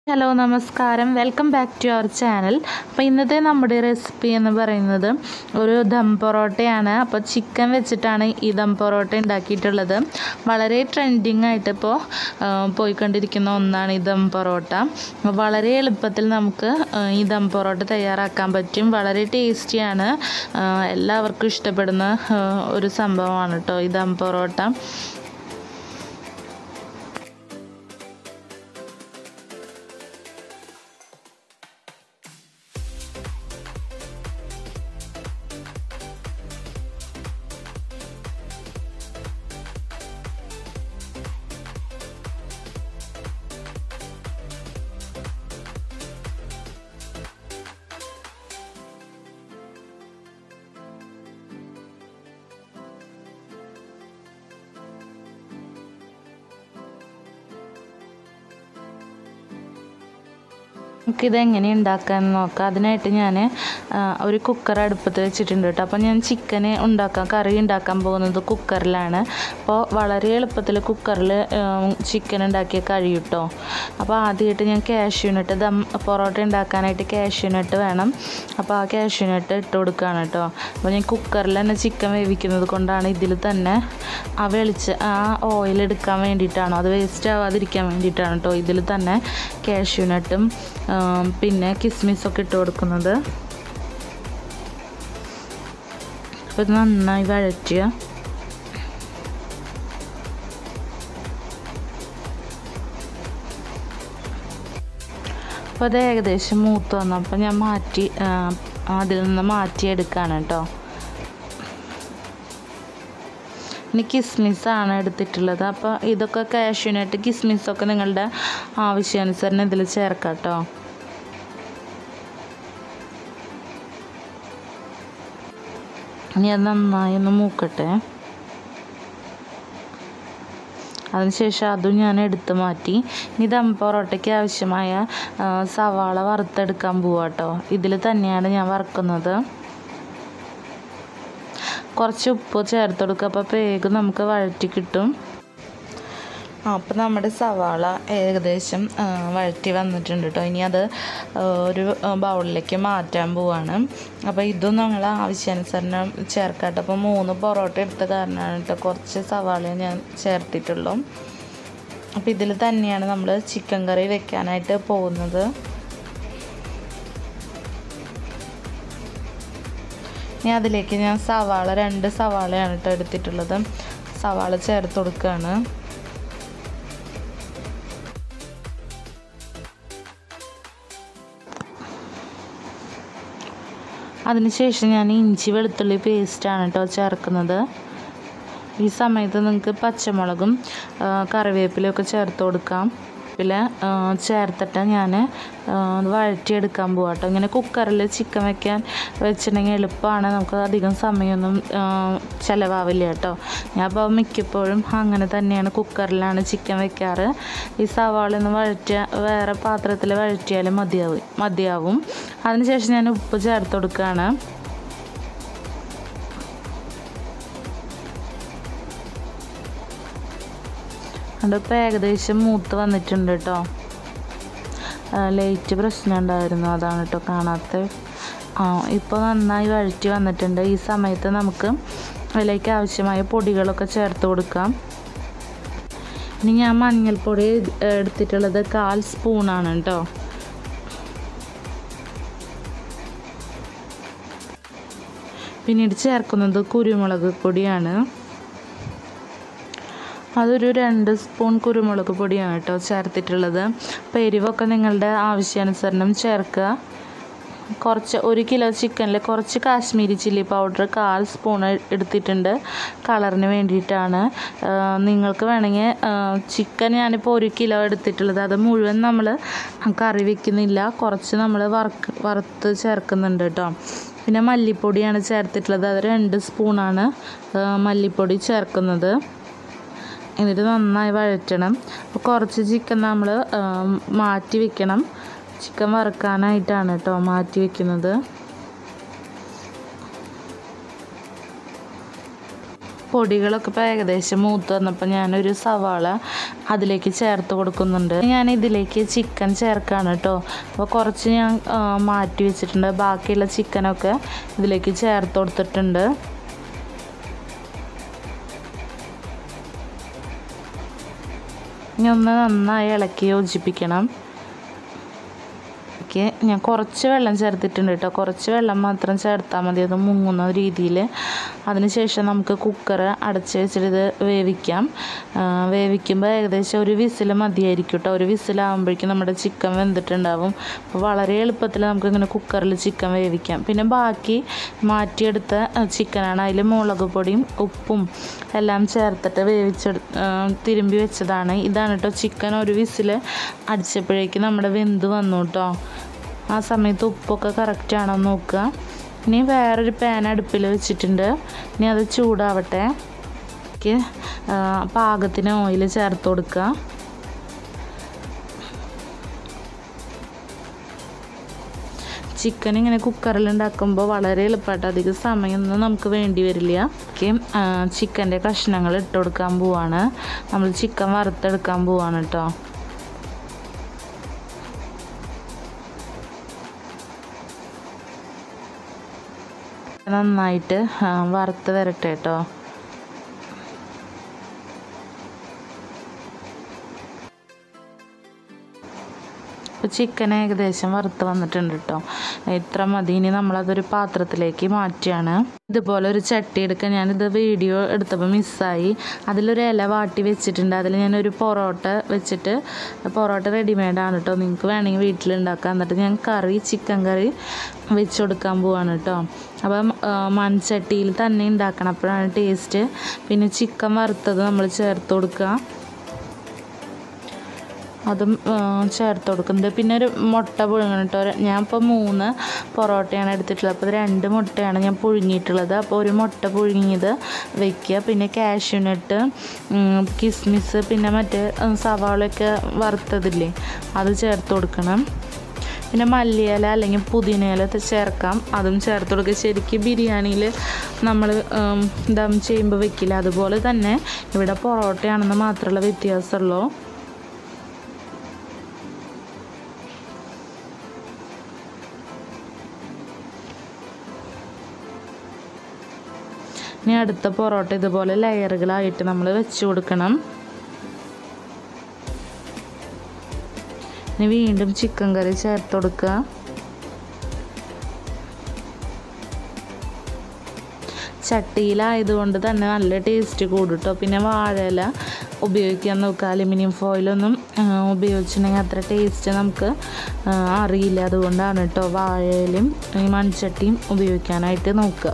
Hello നമസ്കാരം, welcome back to our channel. അപ്പോൾ ഇന്നത്തെ നമ്മുടെ റെസിപ്പി എന്ന് പറയുന്നത് ഒരു ദം പൊറോട്ടയാണ്. അപ്പോൾ ചിക്കൻ വെച്ചിട്ടാണ് ഈ ദം പൊറോട്ട ഉണ്ടാക്കിയിട്ടുള്ളത്. വളരെ ട്രെൻഡിങ് ആയിട്ട് ഇപ്പോൾ പോയിക്കൊണ്ടിരിക്കുന്ന ഒന്നാണ് ഈ ദം പൊറോട്ട. വളരെ എളുപ്പത്തിൽ നമുക്ക് ഈ ദം പൊറോട്ട തയ്യാറാക്കാൻ പറ്റും. വളരെ ടേസ്റ്റിയാണ്, എല്ലാവർക്കും ഇഷ്ടപ്പെടുന്ന ഒരു സംഭവമാണ് കേട്ടോ ഈ ദം പൊറോട്ട. നമുക്കിതെങ്ങനെ ഉണ്ടാക്കാമെന്ന് നോക്കാം. അതിനായിട്ട് ഞാൻ ഒരു കുക്കർ അടുപ്പത്ത് വെച്ചിട്ടുണ്ട് കേട്ടോ. അപ്പോൾ ഞാൻ കറി ഉണ്ടാക്കാൻ പോകുന്നത് കുക്കറിലാണ്. അപ്പോൾ വളരെ എളുപ്പത്തിൽ കുക്കറിൽ ചിക്കൻ ഉണ്ടാക്കിയ കഴിയും കേട്ടോ. അപ്പോൾ ആദ്യമായിട്ട് ഞാൻ കാഷ്യൂനട്ട് ദം പൊറോട്ട ഉണ്ടാക്കാനായിട്ട് കാഷ്യൂനട്ട് വേണം. അപ്പോൾ ആ കാഷ്യൂനട്ട് ഇട്ട് കൊടുക്കുകയാണ് കേട്ടോ. അപ്പോൾ ഞാൻ കുക്കറിൽ തന്നെ ചിക്കൻ വേവിക്കുന്നത് കൊണ്ടാണ് ഇതിൽ തന്നെ ആ ഓയിൽ എടുക്കാൻ വേണ്ടിയിട്ടാണ്, അത് വേസ്റ്റ് ആവാതിരിക്കാൻ വേണ്ടിയിട്ടാണ് കേട്ടോ ഇതിൽ തന്നെ കാഷ്യൂനട്ടും പിന്നെ കിസ്മിസൊക്കെ ഇട്ട് കൊടുക്കുന്നത്. അപ്പോൾ ഇത് നന്നായി വഴറ്റുക. അപ്പോൾ അത് ഏകദേശം മൂത്ത് വന്നപ്പോൾ ഞാൻ അതിൽ നിന്ന് മാറ്റിയെടുക്കുകയാണ് കേട്ടോ. ഇനി കിസ്മിസാണ് എടുത്തിട്ടുള്ളത്. അപ്പോൾ ഇതൊക്കെ കാഷ്യൂനട്ട് കിസ്മിസൊക്കെ നിങ്ങളുടെ ആവശ്യാനുസരണം ഇതിൽ ചേർക്കാം കേട്ടോ. ഇനി അത് നന്നായി ഒന്ന് മൂക്കട്ടെ. അതിനുശേഷം അതും ഞാൻ എടുത്ത് മാറ്റി. ഇനി ദം പൊറോട്ടയ്ക്ക് ആവശ്യമായ സവാള വറുത്തെടുക്കാൻ പോവാം കേട്ടോ. ഇതിൽ തന്നെയാണ് ഞാൻ വറുക്കുന്നത്. കുറച്ച് ഉപ്പ് ചേർത്ത് കൊടുക്കുക. അപ്പോൾ വേഗം നമുക്ക് വഴറ്റി കിട്ടും. അപ്പോൾ നമ്മുടെ സവാള ഏകദേശം വഴറ്റി വന്നിട്ടുണ്ട് കേട്ടോ. ഇനി അത് ഒരു ബൗളിലേക്ക് മാറ്റാൻ പോവാണ്. അപ്പോൾ ഇതും നമ്മൾ ആവശ്യാനുസരണം ചേർക്കാം കേട്ടോ. അപ്പോൾ 3 പൊറോട്ട എടുത്ത കാരണമാണ് കേട്ടോ കുറച്ച് സവാള ഞാൻ ചേർത്തിട്ടുള്ളൂ. അപ്പോൾ ഇതിൽ തന്നെയാണ് നമ്മൾ ചിക്കൻ കറി വെക്കാനായിട്ട് പോകുന്നത്. ഇനി അതിലേക്ക് ഞാൻ 2 സവാളയാണ് കേട്ടോ എടുത്തിട്ടുള്ളത്. സവാള ചേർത്ത് കൊടുക്കുകയാണ്. അതിനുശേഷം ഞാൻ ഇഞ്ചി വെളുത്തുള്ളി പേസ്റ്റാണ് കേട്ടോ ചേർക്കുന്നത്. ഈ സമയത്ത് നിങ്ങൾക്ക് പച്ചമുളകും കറിവേപ്പിലയൊക്കെ ചേർത്ത് കൊടുക്കാം. ചേർത്തിട്ട് ഞാൻ വഴറ്റിയെടുക്കാൻ പോകാം കേട്ടോ. ഇങ്ങനെ കുക്കറിൽ ചിക്കൻ വെച്ചിട്ടുണ്ടെങ്കിൽ എളുപ്പമാണ്, നമുക്ക് അധികം സമയമൊന്നും ചിലവാവില്ല കേട്ടോ. ഞാൻ അപ്പോൾ മിക്കപ്പോഴും അങ്ങനെ തന്നെയാണ്, കുക്കറിലാണ് ചിക്കൻ വെക്കാറ്. ഈ സവാള ഒന്ന് വേറെ പാത്രത്തിൽ വഴറ്റിയാലും മതിയാവും. അതിനുശേഷം ഞാൻ ഉപ്പ് ചേർത്ത് കൊടുക്കുകയാണ്. അതിപ്പോൾ ഏകദേശം മൂത്ത് വന്നിട്ടുണ്ട് കേട്ടോ. ലൈറ്റ് പ്രശ്നം ഉണ്ടായിരുന്നു, അതാണ് കേട്ടോ കാണാത്ത. ഇപ്പോൾ നന്നായി വഴറ്റി വന്നിട്ടുണ്ട്. ഈ സമയത്ത് നമുക്ക് അതിലേക്ക് ആവശ്യമായ പൊടികളൊക്കെ ചേർത്ത് കൊടുക്കാം. ഇനി ഞാൻ മഞ്ഞൾപ്പൊടി എടുത്തിട്ടുള്ളത് 1/4 സ്പൂണാണ് കേട്ടോ. പിന്നീട് ചേർക്കുന്നത് കുരുമുളക് പൊടിയാണ്. അതൊരു 2 സ്പൂൺ കുരുമുളക് പൊടിയാണ് കേട്ടോ ചേർത്തിട്ടുള്ളത്. അപ്പോൾ എരിവൊക്കെ നിങ്ങളുടെ ആവശ്യാനുസരണം ചേർക്കുക. 1 കിലോ ചിക്കനിൽ കുറച്ച് കാശ്മീരി ചില്ലി പൗഡർ 1/4 സ്പൂൺ എടുത്തിട്ടുണ്ട്, കളറിന് വേണ്ടിയിട്ടാണ്. നിങ്ങൾക്ക് വേണമെങ്കിൽ ചിക്കൻ ഞാനിപ്പോൾ 1 കിലോ എടുത്തിട്ടുള്ളത്, അത് മുഴുവൻ നമ്മൾ കറി വയ്ക്കുന്നില്ല, കുറച്ച് നമ്മൾ വറുത്ത് ചേർക്കുന്നുണ്ട് കേട്ടോ. പിന്നെ മല്ലിപ്പൊടിയാണ് ചേർത്തിട്ടുള്ളത്, അത് 2 സ്പൂണാണ് മല്ലിപ്പൊടി ചേർക്കുന്നത്. എന്നിട്ട് നന്നായി വഴറ്റണം. അപ്പോൾ കുറച്ച് ചിക്കൻ നമ്മൾ മാറ്റി വെക്കണം. ചിക്കൻ വറുക്കാനായിട്ടാണ് കേട്ടോ മാറ്റി വെക്കുന്നത്. പൊടികളൊക്കെ ഇപ്പോൾ ഏകദേശം മൂത്ത് വന്നപ്പോൾ ഞാനൊരു സവാള അതിലേക്ക് ചേർത്ത് കൊടുക്കുന്നുണ്ട്. ഞാൻ ഇതിലേക്ക് ചിക്കൻ ചേർക്കാണ് കേട്ടോ. അപ്പോൾ കുറച്ച് ഞാൻ മാറ്റി വെച്ചിട്ടുണ്ട്. ബാക്കിയുള്ള ചിക്കനൊക്കെ ഇതിലേക്ക് ചേർത്ത് കൊടുത്തിട്ടുണ്ട്. ഇനി ഒന്ന് നന്നായി ഇളക്കി യോജിപ്പിക്കണം. ഞാൻ കുറച്ച് വെള്ളം ചേർത്തിട്ടുണ്ട് കേട്ടോ. കുറച്ച് വെള്ളം മാത്രം ചേർത്താൽ മതി, അത് മുങ്ങുന്ന രീതിയിൽ. അതിനുശേഷം നമുക്ക് കുക്കർ അടച്ച് വെച്ചിട്ട് ഇത് വേവിക്കാം. വേവിക്കുമ്പോൾ ഏകദേശം ഒരു വിസിൽ മതിയായിരിക്കും കേട്ടോ. ഒരു വിസിലാകുമ്പോഴേക്കും നമ്മുടെ ചിക്കൻ വെന്തിട്ടുണ്ടാവും. അപ്പോൾ വളരെ എളുപ്പത്തിൽ നമുക്കിങ്ങനെ കുക്കറിൽ ചിക്കൻ വേവിക്കാം. പിന്നെ ബാക്കി മാറ്റിയെടുത്ത ചിക്കനാണ്. അതിൽ മുളക് പൊടിയും ഉപ്പും എല്ലാം ചേർത്തിട്ട് തിരുമ്പി വെച്ചതാണ്. ഇതാണ് കേട്ടോ ചിക്കൻ. ഒരു വിസിൽ അടിച്ചപ്പോഴേക്കും നമ്മുടെ വെന്ത് വന്നു കേട്ടോ. ആ സമയത്ത് ഉപ്പൊക്കെ കറക്റ്റാണോ നോക്കുക. ഇനി വേറൊരു പാൻ അടുപ്പിൽ വെച്ചിട്ടുണ്ട്. ഇനി അത് ചൂടാവട്ടെ. പാകത്തിന് ഓയിൽ ചേർത്ത് കൊടുക്കുക. ചിക്കൻ ഇങ്ങനെ കുക്കറിൽ ഉണ്ടാക്കുമ്പോൾ വളരെ എളുപ്പമായിട്ട് അധികം സമയമൊന്നും നമുക്ക് വേണ്ടി വരില്ല. ചിക്കൻ്റെ കഷ്ണങ്ങൾ ഇട്ട് കൊടുക്കാൻ പോവാണ്. നമ്മൾ ചിക്കൻ വറുത്തെടുക്കാൻ പോവാണ് കേട്ടോ. നന്നായിട്ട് വറുത്ത് വരട്ടെ കേട്ടോ. ഇപ്പോൾ ചിക്കൻ ഏകദേശം വറുത്ത് വന്നിട്ടുണ്ട് കേട്ടോ. ഇത്ര മതി. ഇനി നമ്മളതൊരു പാത്രത്തിലേക്ക് മാറ്റുകയാണ്. ഇതുപോലെ ഒരു ചട്ടി എടുക്കുക. ഞാനിത് വീഡിയോ എടുത്തപ്പോൾ മിസ്സായി. അതിലൊരു ഇല വാട്ടി വെച്ചിട്ടുണ്ട്. അതിൽ ഞാനൊരു പൊറോട്ട വെച്ചിട്ട്, പൊറോട്ട റെഡിമെയ്ഡാണ് കേട്ടോ, നിങ്ങൾക്ക് വേണമെങ്കിൽ വീട്ടിലുണ്ടാക്കാം. എന്നിട്ട് ഞാൻ ചിക്കൻ കറി വെച്ച് കൊടുക്കാൻ പോവാണ് കേട്ടോ. അപ്പം മൺചട്ടിയിൽ തന്നെ ഉണ്ടാക്കണം, അപ്പോഴാണ് ടേസ്റ്റ്. പിന്നെ ചിക്കൻ വറുത്തത് നമ്മൾ ചേർത്ത് കൊടുക്കുക. അതും ചേർത്ത് കൊടുക്കുന്നത്. പിന്നെ ഒരു മുട്ട പുഴുങ്ങണം കേട്ടോ. ഞാൻ ഇപ്പോൾ 3 പൊറോട്ടയാണ് എടുത്തിട്ടുള്ളത്. അപ്പോൾ 2 മുട്ടയാണ് ഞാൻ പുഴുങ്ങിയിട്ടുള്ളത്. അപ്പോൾ ഒരു മുട്ട പുഴുങ്ങിയത് വയ്ക്കുക. പിന്നെ കാഷ്യൂനട്ട്, കിസ്മിസ്, പിന്നെ മറ്റേ സവാളയൊക്കെ വറുത്തതില്ലേ, അത് ചേർത്ത് കൊടുക്കണം. പിന്നെ മല്ലിയില അല്ലെങ്കിൽ പുതിനയില ചേർക്കാം, അതും ചേർത്ത് കൊടുക്കുക. ശരിക്കും ബിരിയാണിയിൽ നമ്മൾ ദം ചെയ്യുമ്പോൾ വെക്കില്ല, അതുപോലെ തന്നെ ഇവിടെ പൊറോട്ടയാണെന്ന് മാത്രമുള്ള വ്യത്യാസമുള്ളൂ. ഇനി അടുത്ത പൊറോട്ട ഇതുപോലെ ലെയറുകളായിട്ട് നമ്മൾ വെച്ച് കൊടുക്കണം. ഇനി വീണ്ടും ചിക്കൻ കറി ചേർത്ത് കൊടുക്കുക. ചട്ടിയിലായതുകൊണ്ട് തന്നെ നല്ല ടേസ്റ്റ് കൂടും കേട്ടോ. പിന്നെ വാഴയില ഉപയോഗിക്കാൻ നോക്കുക. അലുമിനിയം ഫോയിലൊന്നും ഉപയോഗിച്ചിട്ടുണ്ടെങ്കിൽ അത്ര ടേസ്റ്റ് നമുക്ക് അറിയില്ല. അതുകൊണ്ടാണ് കേട്ടോ വാഴയിലും ഈ മൺചട്ടിയും ഉപയോഗിക്കാനായിട്ട് നോക്കുക.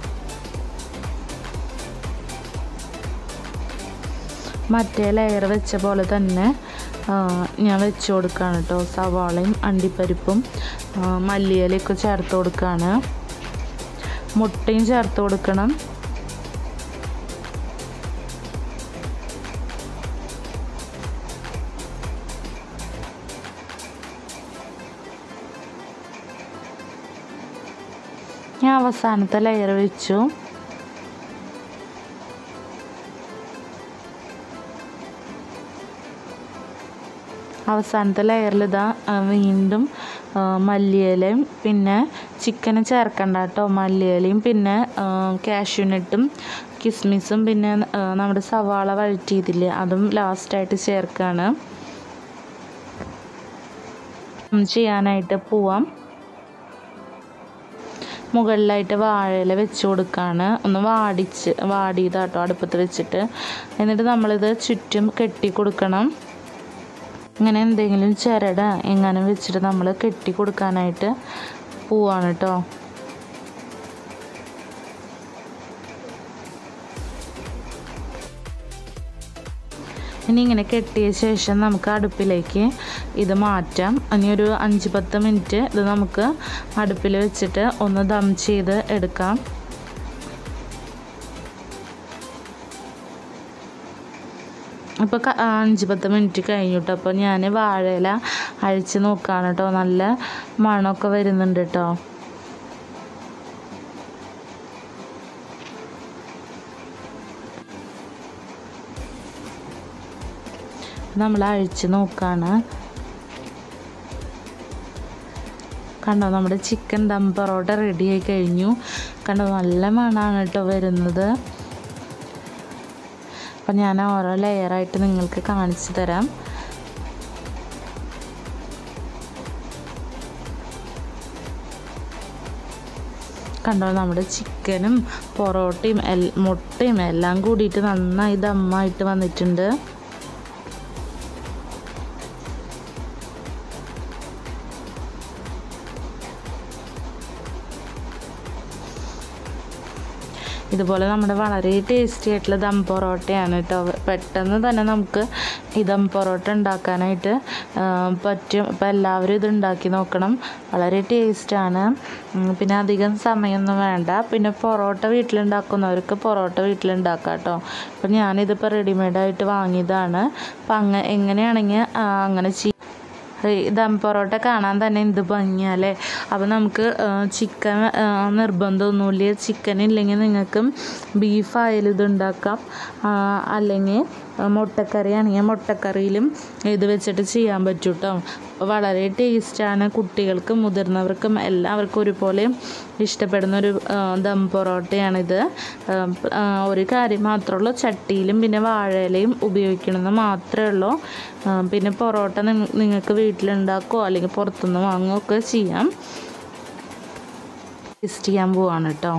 മറ്റേ ലെയർ വെച്ച പോലെ തന്നെ ഞാൻ വെച്ച് കൊടുക്കുകയാണ് കേട്ടോ. സവാളയും അണ്ടിപ്പരിപ്പും മല്ലിയിലയൊക്കെ ചേർത്ത് കൊടുക്കുകയാണ്. മുട്ടയും ചേർത്ത് കൊടുക്കണം. ഞാൻ അവസാനത്തെ ലെയർ വെച്ചു. അവസാനത്തെ ലെയറിൽ ഇതാ വീണ്ടും മല്ലിയിലയും പിന്നെ ചിക്കന് ചേർക്കണ്ട കേട്ടോ. മല്ലിയിലയും പിന്നെ കാഷ്യൂനട്ടും കിസ്മിസും പിന്നെ നമ്മുടെ സവാള വഴറ്റിയതില്ലേ, അതും ലാസ്റ്റായിട്ട് ചേർക്കുകയാണ്. ചെയ്യാനായിട്ട് പോവാം. മുകളിലായിട്ട് വാഴയില വെച്ച് കൊടുക്കുകയാണ്. ഒന്ന് വാടിയതാട്ടോ അടുപ്പത്ത് വെച്ചിട്ട്. എന്നിട്ട് നമ്മളിത് ചുറ്റും കെട്ടി കൊടുക്കണം. ഇങ്ങനെ എന്തെങ്കിലും ചിരട എങ്ങാനും വെച്ചിട്ട് നമ്മൾ കെട്ടി കൊടുക്കാനായിട്ട് പോവാണ് കേട്ടോ. ഇനി ഇങ്ങനെ കെട്ടിയ ശേഷം നമുക്ക് അടുപ്പിലേക്ക് ഇത് മാറ്റാം. ഇനി ഒരു 5-10 മിനിറ്റ് ഇത് നമുക്ക് അടുപ്പിൽ വെച്ചിട്ട് ഒന്ന് ദം ചെയ്ത് എടുക്കാം. അപ്പോൾ 5-10 മിനിറ്റ് കഴിഞ്ഞു കേട്ടോ. അപ്പോൾ ഞാൻ വാഴയില അഴിച്ച് നോക്കുകയാണ് കേട്ടോ. നല്ല മണമൊക്കെ വരുന്നുണ്ട് കേട്ടോ. നമ്മൾ അഴിച്ച് നോക്കുകയാണ്. കണ്ടോ, നമ്മുടെ ചിക്കൻ ദം പൊറോട്ട റെഡി ആയി കഴിഞ്ഞു. കണ്ടോ, നല്ല മണമാണ് കേട്ടോ വരുന്നത്. അപ്പം ഞാൻ ഓരോ ലെയറായിട്ട് നിങ്ങൾക്ക് കാണിച്ചു തരാം. കണ്ടോ, നമ്മുടെ ചിക്കനും പൊറോട്ടയും മുട്ടയും എല്ലാം കൂടിയിട്ട് നന്നായി ദമ്മായിട്ട് വന്നിട്ടുണ്ട്. ഇതുപോലെ നമ്മുടെ വളരെ ടേസ്റ്റി ആയിട്ടുള്ള ദം പൊറോട്ടയാണ് കേട്ടോ. പെട്ടെന്ന് തന്നെ നമുക്ക് ഈ ദം പൊറോട്ട ഉണ്ടാക്കാനായിട്ട് പറ്റും. അപ്പോൾ എല്ലാവരും ഇത് ഉണ്ടാക്കി നോക്കണം. വളരെ ടേസ്റ്റാണ്. പിന്നെ അധികം സമയമൊന്നും വേണ്ട. പിന്നെ പൊറോട്ട വീട്ടിലുണ്ടാക്കുന്നവർക്ക് പൊറോട്ട വീട്ടിലുണ്ടാക്കാം കേട്ടോ. അപ്പോൾ ഞാനിതിപ്പോൾ റെഡിമെയ്ഡായിട്ട് വാങ്ങിയതാണ്. അപ്പം എങ്ങനെയാണെങ്കിൽ അങ്ങനെ ദം പൊറോട്ട കാണാൻ തന്നെ എന്ത് ഭംഗിയല്ലേ. അപ്പോൾ നമുക്ക് ചിക്കൻ നിർബന്ധമൊന്നുമില്ല. ചിക്കൻ ഇല്ലെങ്കിൽ നിങ്ങൾക്ക് ബീഫായാലും ഇത് ഉണ്ടാക്കാം. അല്ലെങ്കിൽ മുട്ടക്കറി ആണെങ്കിൽ മുട്ടക്കറിയിലും ഇത് വെച്ചിട്ട് ചെയ്യാൻ പറ്റും കേട്ടോ. വളരെ ടേസ്റ്റാണ്. കുട്ടികൾക്കും മുതിർന്നവർക്കും എല്ലാവർക്കും ഒരുപോലെ ഇഷ്ടപ്പെടുന്നൊരു ദം പൊറോട്ടയാണിത്. ഒരു കാര്യം മാത്രമേ ഉള്ളൂ, ചട്ടിയിലും പിന്നെ വാഴയിലയും ഉപയോഗിക്കണമെന്ന് മാത്രമേ ഉള്ളൂ. പിന്നെ പൊറോട്ട നിങ്ങൾക്ക് വീട്ടിലുണ്ടാക്കുകയോ അല്ലെങ്കിൽ പുറത്തുനിന്ന് വാങ്ങുകയൊക്കെ ചെയ്യാം. ടേസ്റ്റ് ചെയ്യാൻ പോവാണ് കേട്ടോ.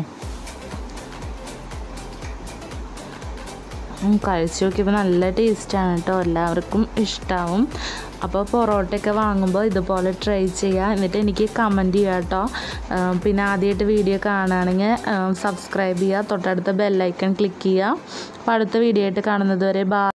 കഴിച്ച് നോക്കിയപ്പോൾ നല്ല ടേസ്റ്റാണ് കേട്ടോ. എല്ലാവർക്കും ഇഷ്ടമാവും. അപ്പോൾ പൊറോട്ടയൊക്കെ വാങ്ങുമ്പോൾ ഇതുപോലെ ട്രൈ ചെയ്യുക. എന്നിട്ട് എനിക്ക് കമൻറ്റ് ചെയ്യുക കേട്ടോ. പിന്നെ ആദ്യമായിട്ട് വീഡിയോ കാണുകയാണെങ്കിൽ സബ്സ്ക്രൈബ് ചെയ്യുക. തൊട്ടടുത്ത ബെല്ലൈക്കൺ ക്ലിക്ക് ചെയ്യുക. അപ്പോൾ അടുത്ത വീഡിയോ ആയിട്ട് കാണുന്നത് വരെ ബൈ.